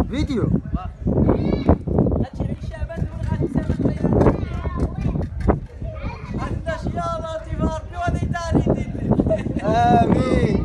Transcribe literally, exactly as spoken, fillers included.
فيديو هادشي على الشعبات والغادي تسافر عندنا شي يا لطيف ربي وهذا يداري يدير امين.